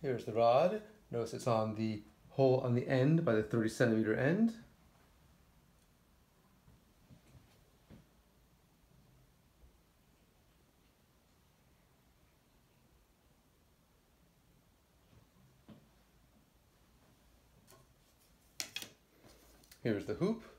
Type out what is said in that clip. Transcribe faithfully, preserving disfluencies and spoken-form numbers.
Here's the rod. Notice it's on the hole on the end by the thirty centimeter end. Here's the hoop.